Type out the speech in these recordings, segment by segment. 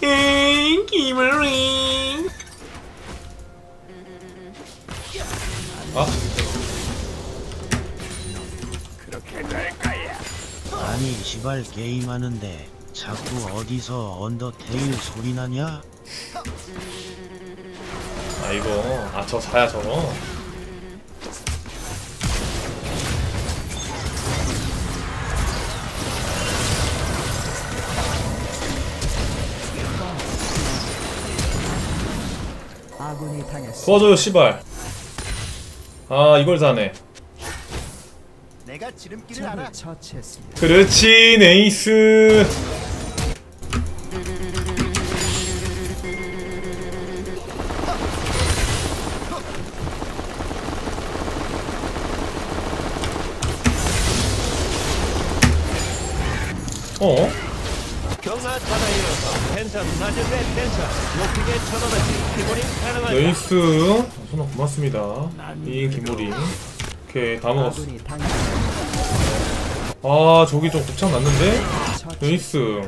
에잉 기머링. 아 그렇게 될 거야. 아니 시발 게임하는데 자꾸 어디서 언더테일 소리 나냐? 아 이거 아 저 사야 저거. 아군이 당했어. 도와줘요 씨발. 아 이걸 사네. 내가 지름길을 알아. 적을 처치했습니다. 그렇지 네이스. 어? 경화 차단이어서 펜션 낮은 데 펜션 높이게 천원어치 기본이 가능하다. 네이스. 손아 고맙습니다. 이 김모리. 오케이 다 먹었어. 아군이 당했어. 아 저기 좀 곱창 났는데? 네이스.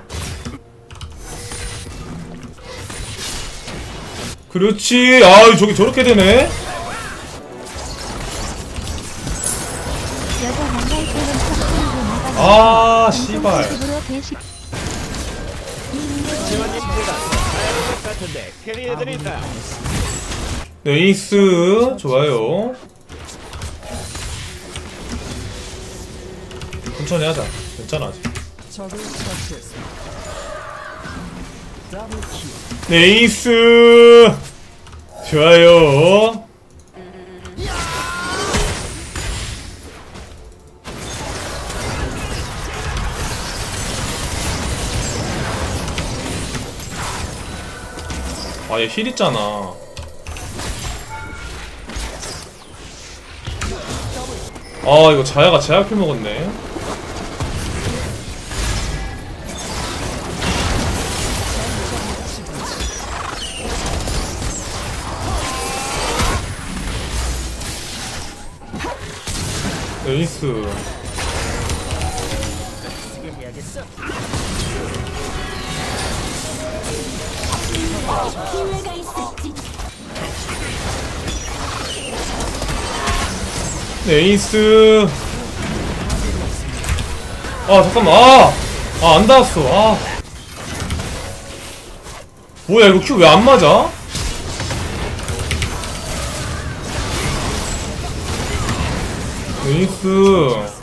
그렇지. 아 저기 저렇게 되네. 여자 만날 때는 척하고 나가는 아 씨발. 식으로 대식. 지원님 제가 사야 것 같은데 캐리해드린다. 네이스 좋아요. 천천히 하자. 괜찮아 아직. 적을 처치했습니다. 더블 킬. 네이스 좋아요. 아 얘 힐 있잖아. 아 이거 자야가 제압킬 먹었네. 네이스. 기회가 있을지. 네이스. 아 잠깐만. 안 닿았어. 아 뭐야 이거 큐 왜 안 맞아? 네이스.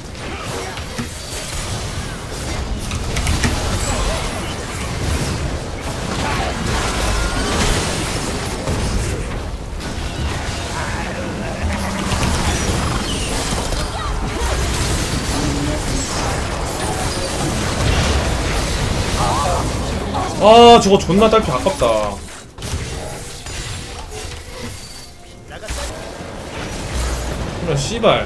아 저거 존나 딸피 아깝다. 그래 씨발.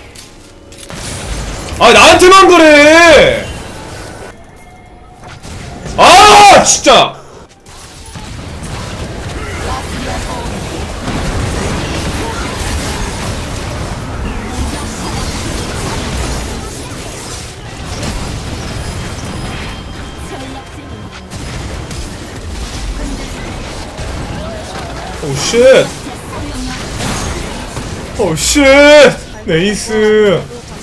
아 나한테만 그래. 아 진짜. 오 쉣. 오 쉣. 네이스.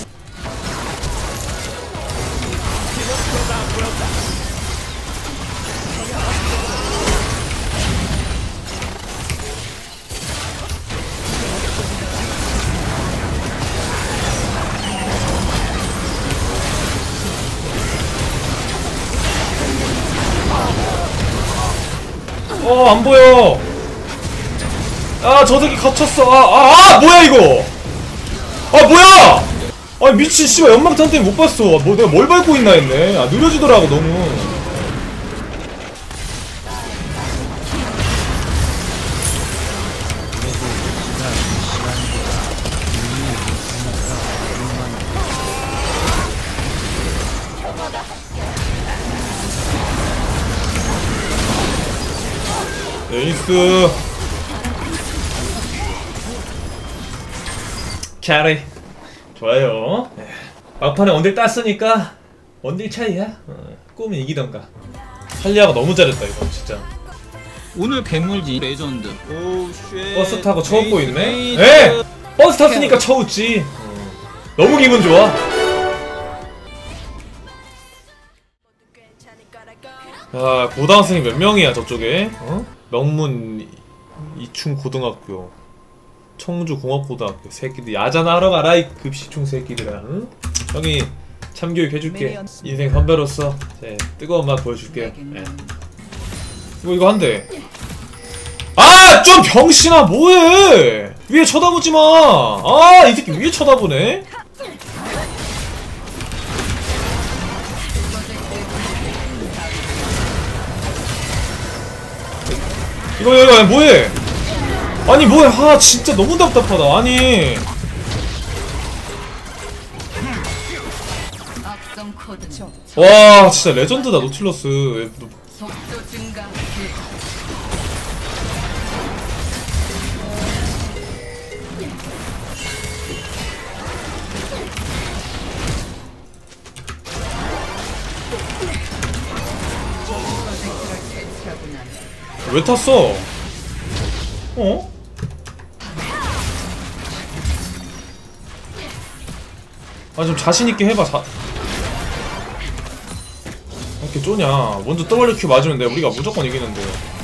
안 보여. 아, 저 새끼 갇혔어. 뭐야, 이거. 뭐야! 미친, 씨발, 연막탄 때문에 못 봤어. 내가 뭘 밟고 있나 했네. 느려지더라고, 너무. 에이스. 캐리 좋아요. 막판에 원딜 땄으니까 원딜 차이야. 꿈은 이기던가. 탈리아가 너무 잘했다 이거 진짜. 오늘 괴물지 레전드. 오 쉣. 버스 타고 쳐웃고 있네? 에이, 에! 버스 탔으니까 쳐웃지. 너무 기분 좋아. 아, 고등학생이 몇 명이야 저쪽에? 어? 명문 이충 고등학교, 청주 공업고등학교 새끼들 야자나 하러 가라 이 급식충 새끼들아. 응? 형이 참교육 해줄게. 인생 선배로서 뜨거운 맛 보여줄게요. 예. 이거 한 대. 아! 좀 병신아 뭐해! 위에 쳐다보지 마! 아! 이 새끼 위에 쳐다보네? 이거 뭐해? 아니 뭐해? 아 진짜 너무 답답하다. 아니 와 진짜 레전드다 노틸러스. 왜 탔어? 어? 아 좀 자신있게 해봐. 이렇게 쪼냐. 먼저 WQ 맞으면 돼. 우리가 무조건 이기는데.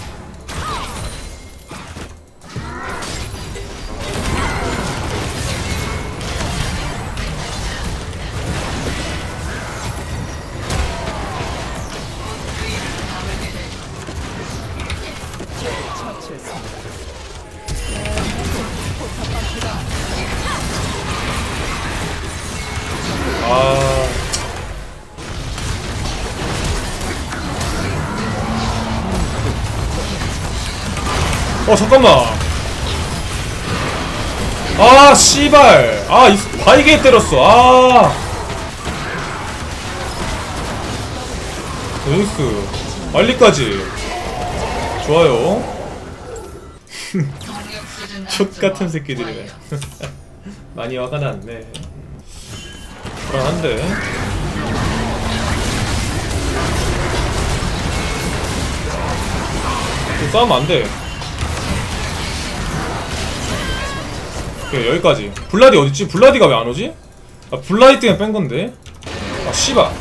잠깐만. 아 씨발. 아 바이게 때렸어. 아 나이스. 빨리까지 좋아요. 족같은 새끼들이네. 많이 화가 났네. 불안한데. 싸우면 안돼. 오케이 여기까지. 블라디 어딨지? 블라디가 왜 안오지? 아 블라디 때문에 뺀건데? 아 씨발.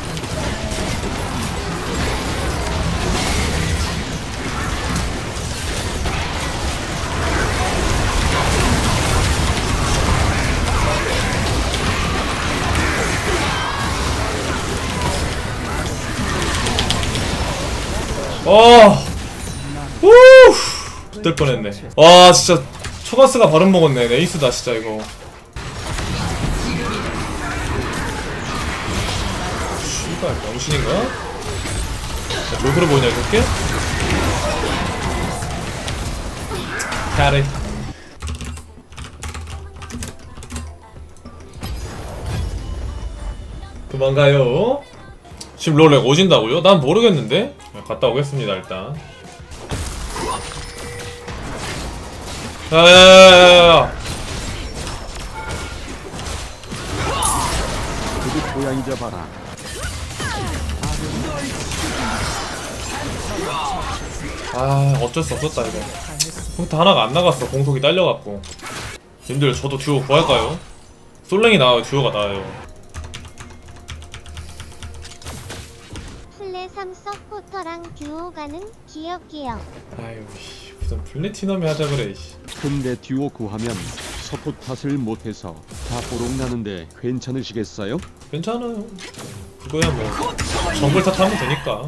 될 뻔했네. 와 진짜 초가스가 바른 먹었네. 에이스다 진짜 이거. 씨발 병신인가? 졸그러 보이냐 이렇게? 잘해. 도망가요. 지금 롤렉 오진다고요? 난 모르겠는데? 갔다 오겠습니다 일단. 야야야야야. 그게 고양이 잡아라. 아 어쩔 수 없었다 이거. 포인트 하나가 안 나갔어. 공속이 딸려갖고. 님들 저도 듀오 구할까요? 솔랭이 나와요 듀오가 나와요. 플레3 서포터랑 듀오 가는 기억기억. 아유 무슨 플래티넘이 하자 그래. 근데 듀오 구하면 서포 탓을 못해서 다 보록나는데 괜찮으시겠어요? 괜찮아요. 그거야 뭐 정글 탓하면 되니까.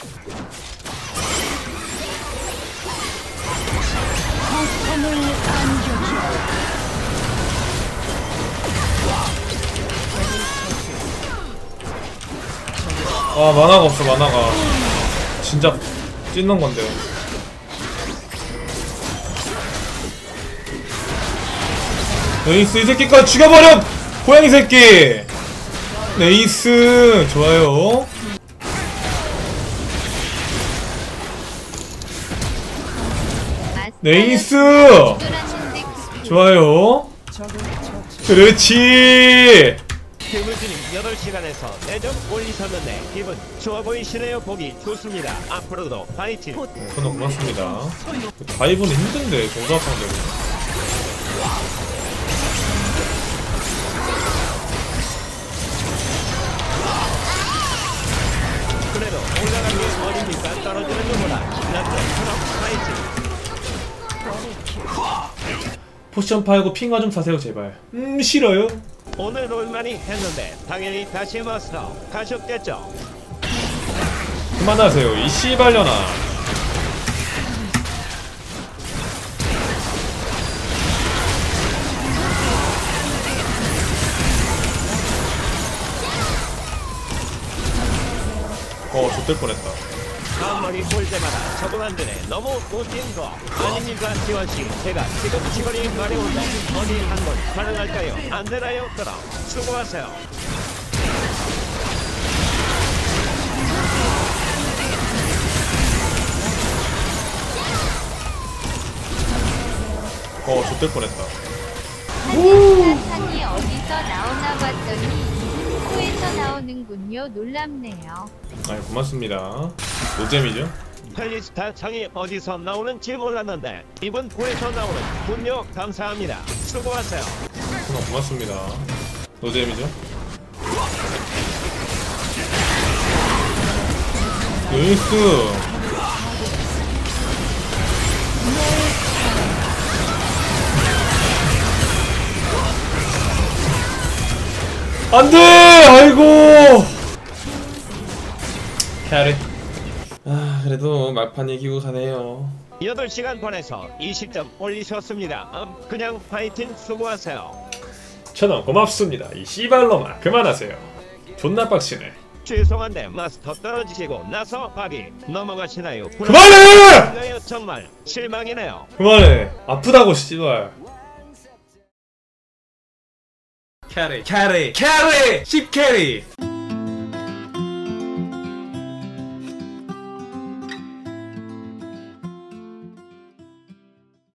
아 만화가 없어. 만화가 진짜 찢는 건데요. 네이스 이 새끼까지 죽여버려! 고양이 새끼! 네이스 좋아요. 네이스 좋아요. 그렇지. 괴물진이 8시간에서 4점 올리셨는데 기분 좋아 보이시네요. 보기 좋습니다. 앞으로도 파이팅. 저는 고맙습니다. 다이브는 힘든데 동작 상대로. 그래도 올라가는 게 어딥니까? 떨어지는 것보다 낫죠. 그럼 파이팅. 포션 팔고 핑화 좀 사세요 제발. 싫어요. 오늘 롤만이 했는데 당연히 다시 마스터 가셨겠죠? 그만하세요 이 씨발려나. 좆될 뻔했다. 앞머리 볼 때마다 적응 안 되네. 너무 웃긴 거 아닙니까? 지원씨, 제가 지금 직원이 말해온다. 어디 한번 가능할까요? 안 되나요? 그럼 수고하세요. 좆될 뻔했다. 사탄이 어디서 나오나 봤더니 코에서 나오는군요. 놀랍네요. 아이 고맙습니다. 노잼이죠? 펠리스타 창이 어디서 나오는지 몰랐는데 이번 부에서 나오는 군요. 감사합니다. 수고하세요. 정말 고맙습니다. 노잼이죠? 루이스 안돼! 아이고! 캐리. 그래도 막판 이기고 가네요. 8시간 반에서 20점 올리셨습니다. 그냥 파이팅. 수고하세요. 천원 고맙습니다. 이 씨발놈아 그만하세요. 존나 빡치네. 죄송한데 마스터 떨어지시고 나서 밥이 넘어가시나요? 그만해! 정말 실망이네요. 그만해. 아프다고 씨발. 캐리 10캐리